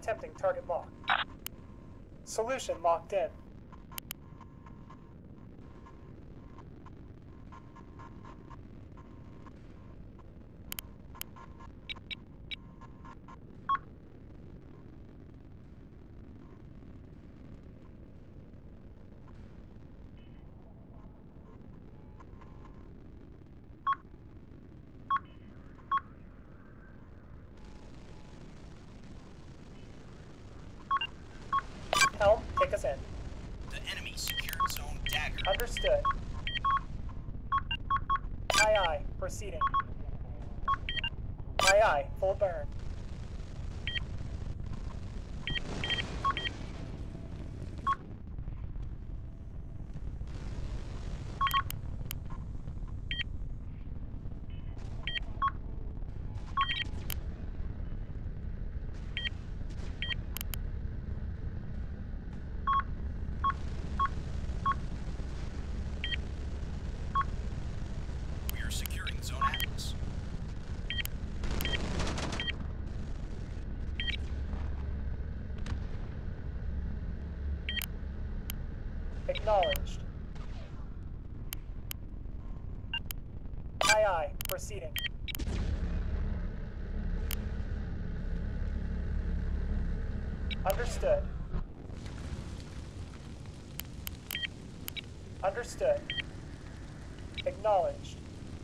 attempting target lock. Solution locked in. Helm, take us in. The enemy secured zone Dagger. Understood. Aye aye, proceeding. Aye aye, full burn. We are securing zone Atlas. Acknowledged. Aye aye, proceeding. Understood. Understood. Acknowledged.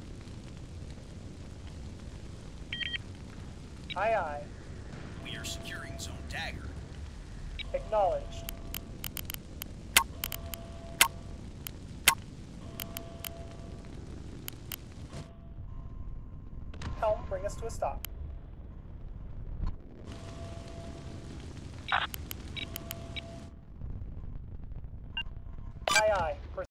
Aye aye. We are securing zone Dagger. Acknowledged. Helm, bring us to a stop. Aye aye.